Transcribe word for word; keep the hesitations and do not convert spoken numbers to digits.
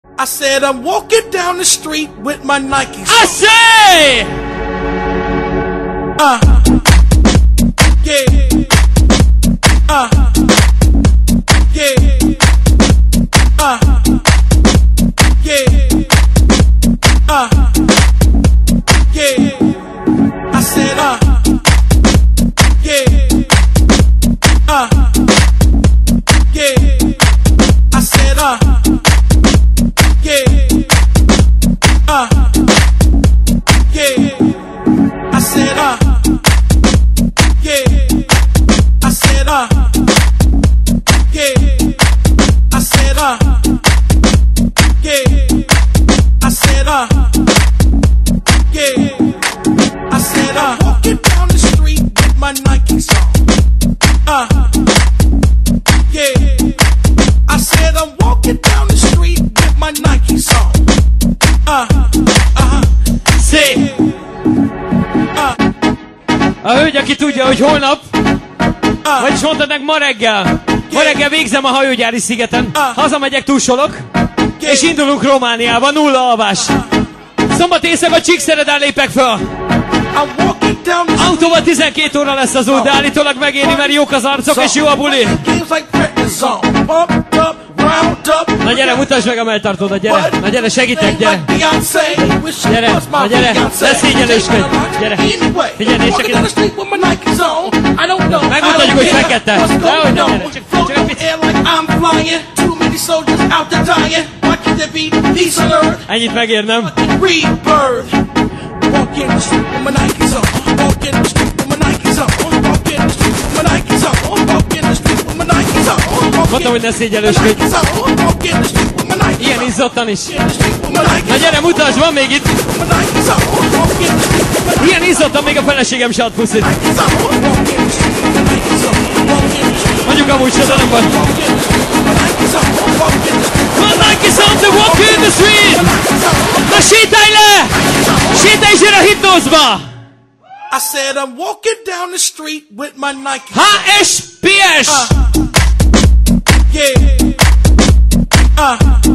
I said I'm walking down the street with my Nikes. I say! Uh, yeah. Uh, yeah. Uh, yeah. Uh, yeah. I said, uh, yeah. Uh, yeah. I said, uh, yeah. Uh, yeah. I said, uh, yeah. I said, uh, yeah. I said, uh, yeah. I said, uh, yeah. I said, uh, walking down the street with my Nikes on. Uh, yeah. I said, I'm walking down the street with my Nikes on. Uh, uh-huh. Szép! A hölgy, aki tudja, hogy holnap, vagyis mondtad meg ma reggel, ma reggel végzem a hajógyári szigeten, hazamegyek, túlsolok, és indulunk Romániába, nulla alvás. Szombat éjszaka Csíkszeredán lépek föl. Autóval tizenkét óra lesz az út, de állítólag megéri, mert jók az arcok és jó a buli. Na gyere, mutasd meg a melltartódat, gyere! Na gyere, segítek, gyere! Gyere, na gyere, ne szégyelősködj! Gyere! Figyelj, nézd csak ide! Megmutatjuk, hogy fekete! Dehogy nem, gyere, csak, csak egy picit! Ennyit megér, nem? Mondtam, hogy ne szégyelősködj! Ilyen izzottan is! Na gyere, mutasd, van még itt! Ilyen izzottan még a feleségem se ad puszit! Mondjuk amúgy se, de nem baj! Van Nikes on to walk in the street! Na sétálj le! Sétálj is a hitnózba! I said I'm walking down the street with my Nikes. H S P S! Uh, yeah. Uh.